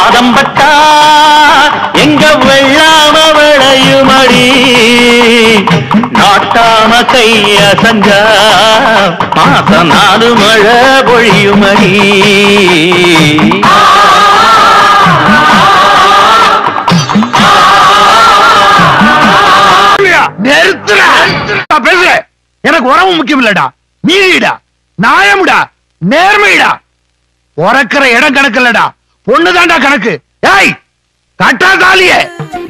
பாதம்பட்டா எங்க வெள்ளாம விளையுமடி நாட்டாம கைய சஞ்சா மாசம் 4 மழை பொழியுமடி பேசுற எனக்கு உறவு முக்கியம் இல்லடா நீடா நியாயம்டா நேர்மைடா உறக்கிற இடம் கணக்கு இல்லடா பொண்ணுதான்டா கணக்கு ஏய் கட்டா தாலியே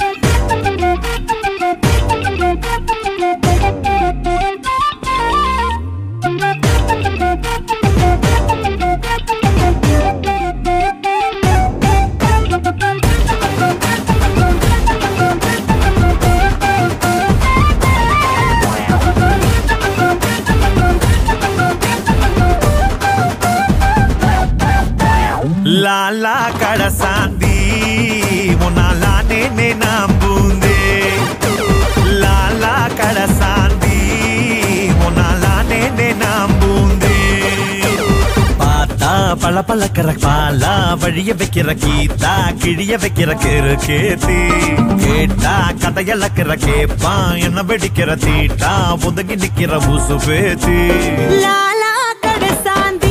லாலா கடசாந்தி முன்னாலா நேனே நம்புந்தே லாலா கடசாந்தி முன்னாலா நேனே நம்புந்தே பார்த்தா பல பழக்கிற பாலா வழிய வைக்கிற கீதா கிழிய வைக்கிற கேத்தி கேட்டா கதையளக்கிற கேப்பா என்ன வெடிக்கிற தீட்டா ஒதுங்கி நிக்கிற ஊசு பேத்தி லாலா கடசாந்தி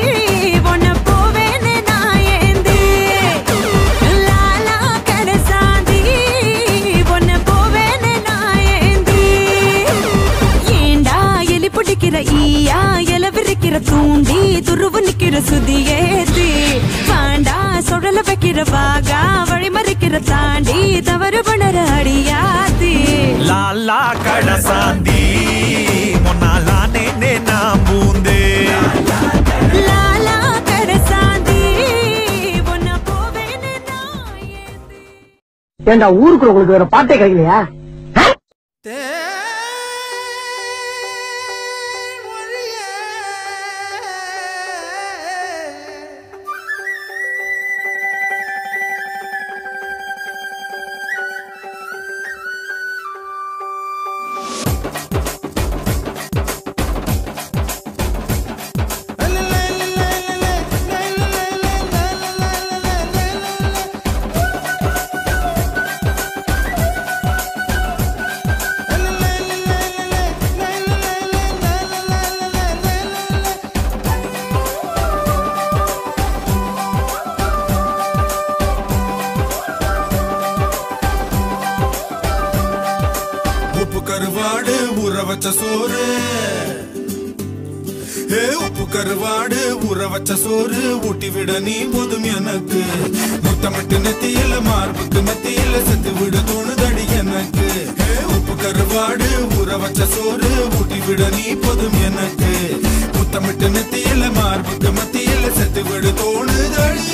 ஈயா எலவிருக்கிற தூண்டி துருவு நிக்கிற சுதியேத்தி பாண்டா சுடல வைக்கிற வாகா வழிமறிக்கிற தாண்டி தவறு பண்ணற அடியாத்தி லாலா கடசாந்தி முன்னாலா நேனே நம்புந்தே லாலா கடசாந்தி உன்ன போவேனே நான் ஏண்டா ஊருக்குள்ள உங்களுக்கு வேற பாட்டே கிடைக்கலையா கருவாடு ஊற வச்ச சோறு உப்பு கருவாடு ஊற வச்ச சோறு ஊட்டி விட நீ போதும் எனக்கு முத்தமிட்டு நெத்தியில மார்புக்கு மத்தியில செத்து விட தோணுதடி எனக்கு உப்பு கருவாடு ஊற வச்ச சோறு ஊட்டி விட நீ போதும் எனக்கு முத்தமிட்டு நெத்தியில மார்புக்கு மத்தியில செத்து விட தோணுதடி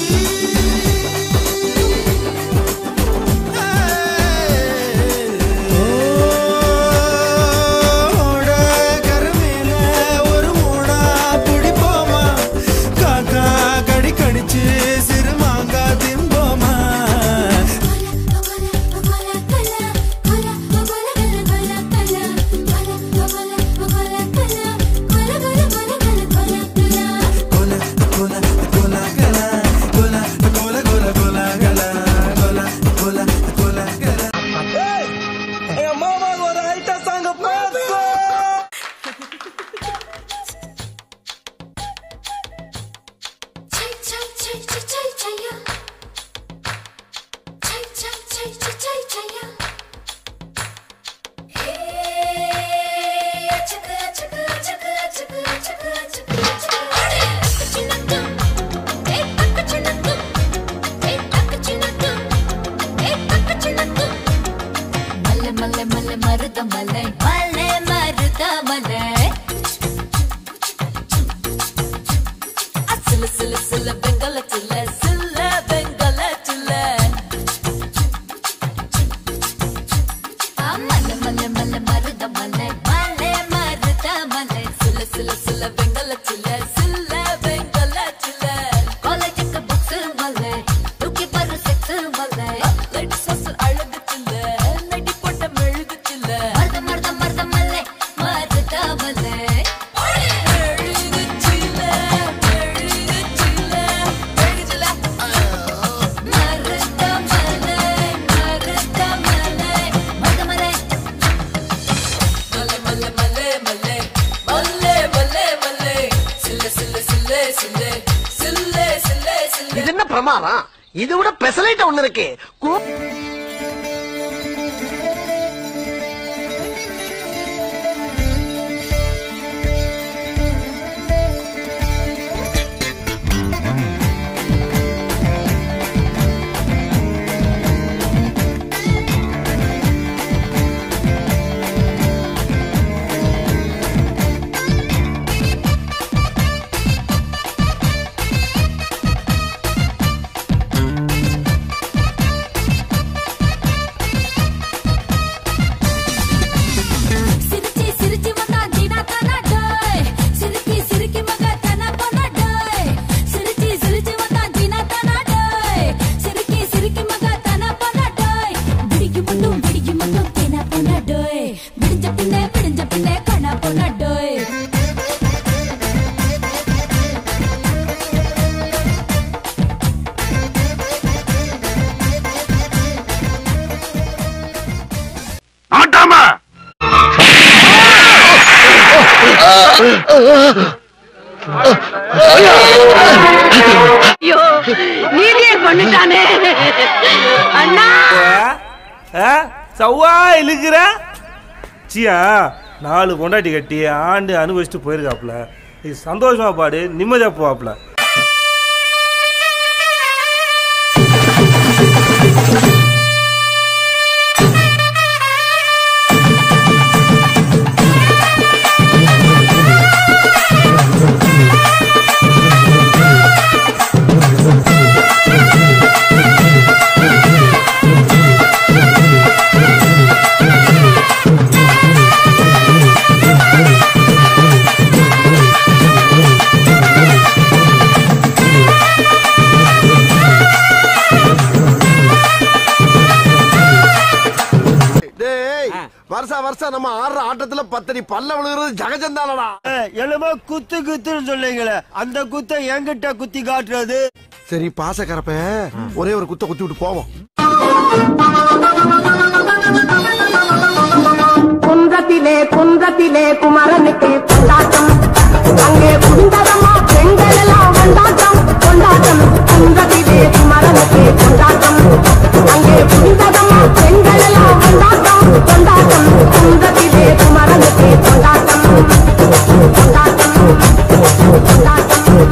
பிரமாதம். இது விட பெசலைட் ஒண்ணு இருக்கு. ஐயோ நீதியே பண்ணிட்டானே அண்ணா. சவ்வா இழுக்கிற சியா 4 கொண்டாட்டி கட்டி ஆண்டு அனுபவிச்சுட்டு போயிருக்காப்புல. நீ சந்தோஷமா பாடு, நிம்மதியா போவாப்புல. வருஷம் நம்ம ஆடுற ஆட்டத்துல 10 அடி பல்ல விழுகிறது ஜகஜந்தானடா. என்னமோ குத்து குத்துன்னு சொல்லுங்களே, அந்த குத்த என்கிட்ட குத்தி காட்டுறது. சரி பாசக்கரப்ப ஒரே ஒரு குத்த குத்தி விட்டு போவோம். குன்றத்திலே குமரனுக்கு கொண்டாட்டம், அங்கே குண்டரமா பெண்கள் எல்லாம் கொண்டாட்டம் கொண்டாட்டம். குன்றத்திலே குமரனுக்கு கொண்டாட்டம், அங்கே குண்டரமா பெண்கள் எல்லாம் கொண்டாட்டம் கொண்டாட்டம். குன்றத்திலே குமரனுக்கு கொண்டாட்டம் கொண்டாட்டம் கொண்டாட்டம்.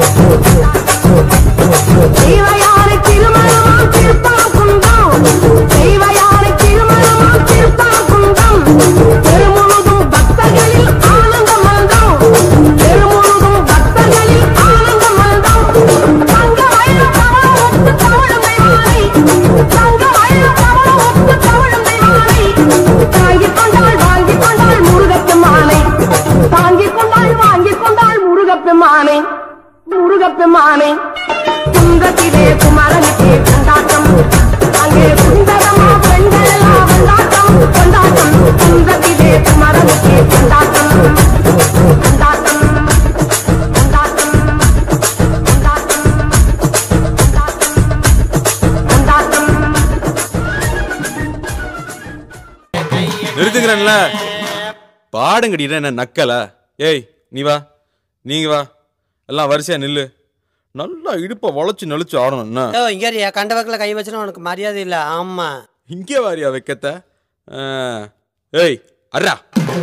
தெய்வயானை திருமணமா திருப்பம் குன்றம், தெய்வயானை திருமணமா திருப்பம் குன்றம். பெருமுழுதும் பக்தர்களில் ஆனந்த மல்தம், பெருமுழுதும் பக்தர்களில் ஆனந்த மல்தம். தங்க வயல தவள ஒத்து தவழும் தெய்வானை, தங்க வயல தவள ஒத்து தவழும் தெய்வானை. தாங்கிக் கொண்டாள் வாங்கிக் கொண்டாள் முருகப்பெருமானை, தாங்கிக் கொண்டாள் வாங்கிக் கொண்டாள் முருகப்பெருமானை முருகப்பெருமானை. குன்றத்திலே குமரனுக்கு கொண்டாட்டம், அங்கே குண்டரமா பெண்கள் எல்லாம் கொண்டாட்டம் கொண்டாட்டம். குன்றத்திலே குமரனுக்கு கொண்டாட்டம் கொண்டாட்டம் கொண்டாட்டம் கொண்டாட்டம் கொண்டாட்டம். நிறுத்துக்கிறேன்ல, பாடுங்கடிடா என்ன நக்கல. ஏய் நீ வா, நீங்க வா, எல்லாம் வரிசையா நில்லு. நல்லா இடுப்ப வளைச்சு நெளிச்சு ஆடணும். என்ன இங்க கண்டவக்கில் கை வச்சுனா உனக்கு மரியாதை இல்ல. ஆமா இங்கே வாரியா வைக்கத்த. ஏய் அர்ரா.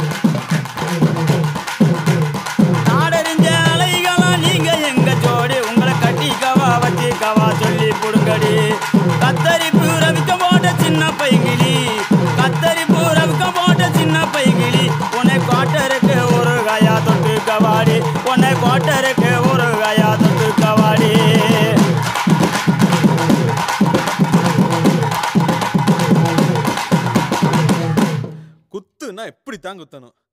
நாடறிஞ்ச அலைகளா நீங்க எங்க ஜோடி, உங்களை கட்டி கவா வச்சு கவா சொல்லி புடுங்கடி. கத்தரிப்பு ரவிக்க போட்ட சின்ன பைங்கிலி, கத்தரிப்பு ரவிக்க போட்ட சின்ன பைங்கிலி. உன்னை கோட்டருக்கு ஒரு காயா தொட்டு கவாடி, உன்னை கோட்டருக்கு ஒரு காயா தொட்டு கவாடி. குத்துனா எப்படி தான் குத்தணும்.